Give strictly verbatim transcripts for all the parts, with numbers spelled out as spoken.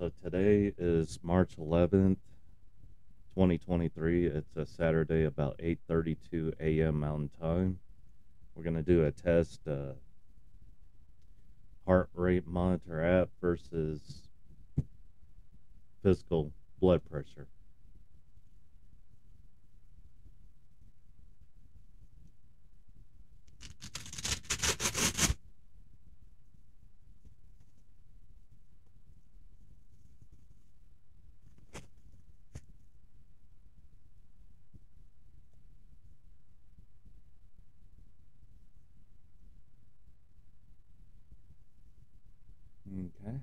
So today is March eleventh, twenty twenty-three. It's a Saturday about eight thirty-two a m. Mountain Time. We're going to do a test uh, heart rate monitor app versus physical blood pressure. Okay.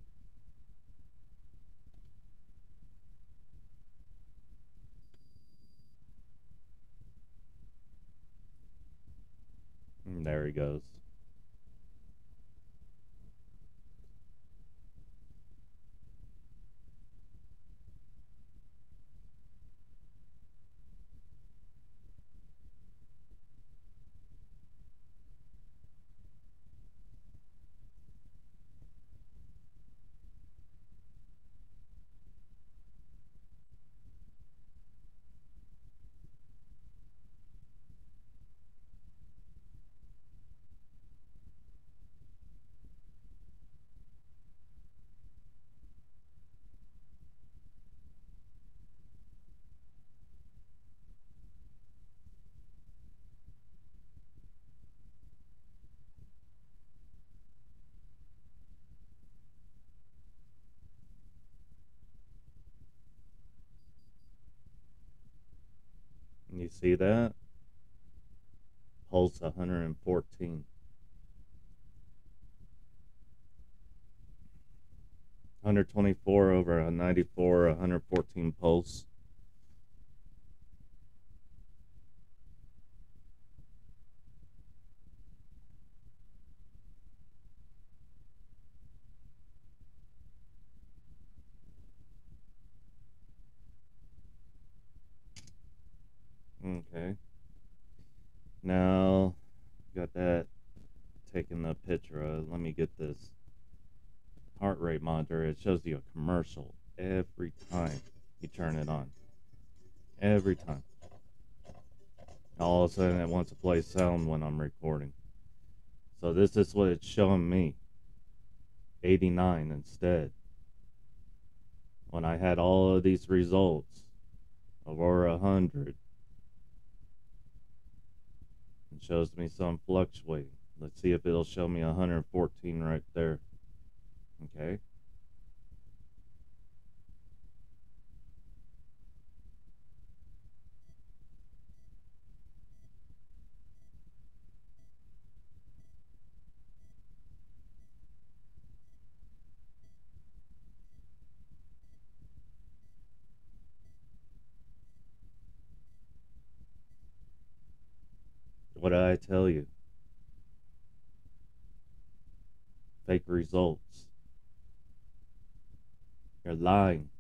And there he goes. And you see that? Pulse one hundred fourteen. one hundred twenty-four over a ninety-four, one hundred fourteen pulse. Okay. Now, got that taking the picture of. Let me get this heart rate monitor. It shows you a commercial every time you turn it on. Every time. All of a sudden, it wants to play sound when I'm recording. So this is what it's showing me. eighty-nine instead. When I had all of these results of over one hundred. It shows me some fluctuating. Let's see if it'll show me one hundred fourteen right there. Okay. What did I tell you? Fake results. You're lying.